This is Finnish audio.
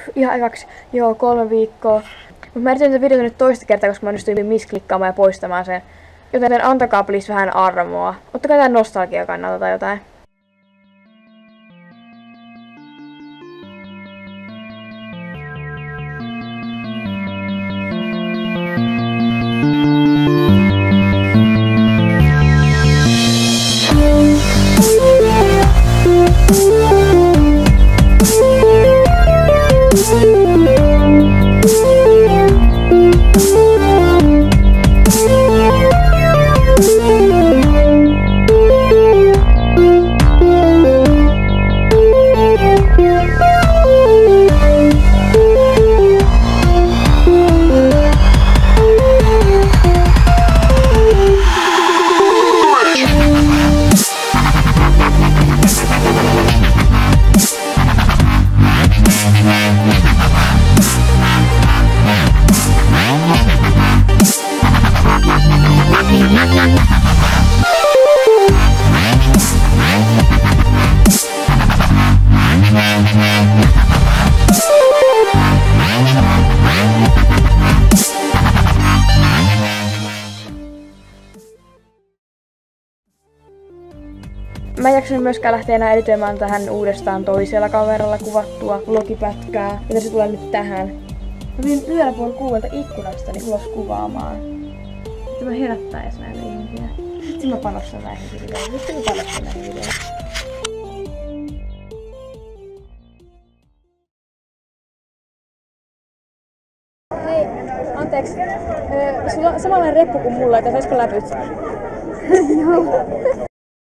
Ihan ekaksi, joo, 3 viikkoa. Mutta mä editoin tätä videota nyt toista kertaa, koska mä onnistuin misklikkaamaan ja poistamaan sen. Joten antakaa please vähän armoa. Ottakaa tää nostalgia kannalta tai jotain. Mä en jaksanut myöskään lähteä enää editoimaan tähän uudestaan toisella kameralla kuvattua vlogipätkää, joten se tulee nyt tähän. Mä tulin yöllä puoli 6 ikkunastani ulos kuvaamaan. Sitten mä herättäis näitä ihmisiä. Sitten mä panostan näihin videoihin. Sitten mä panostan näihin videoihin. Hei, anteeksi. Sulla on samanlainen reppu kuin mulla, että saisiko läpyt? Joo.